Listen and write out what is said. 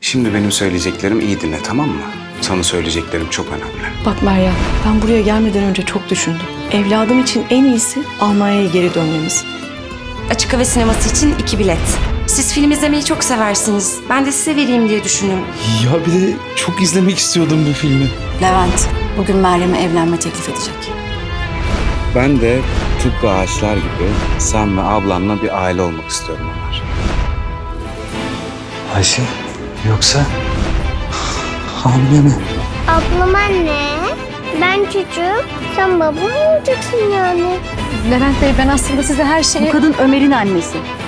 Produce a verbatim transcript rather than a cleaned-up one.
Şimdi benim söyleyeceklerim iyi dinle, tamam mı? Sana söyleyeceklerim çok önemli. Bak Meryem, ben buraya gelmeden önce çok düşündüm. Evladım için en iyisi Almanya'ya geri dönmemiz. Açık hava sineması için iki bilet. Siz film izlemeyi çok seversiniz. Ben de size vereyim diye düşündüm. Ya bir de çok izlemek istiyordum bu filmi. Levent, bugün Meryem'e evlenme teklif edecek. Ben de tıpkı ağaçlar gibi sen ve ablanla bir aile olmak istiyorum Ömer. Ayşe, yoksa hamile mi? Ablam anne, ben çocuğum, sen baba olacaksın yani. Levent Bey, ben aslında size her şeyi... Bu kadın Ömer'in annesi.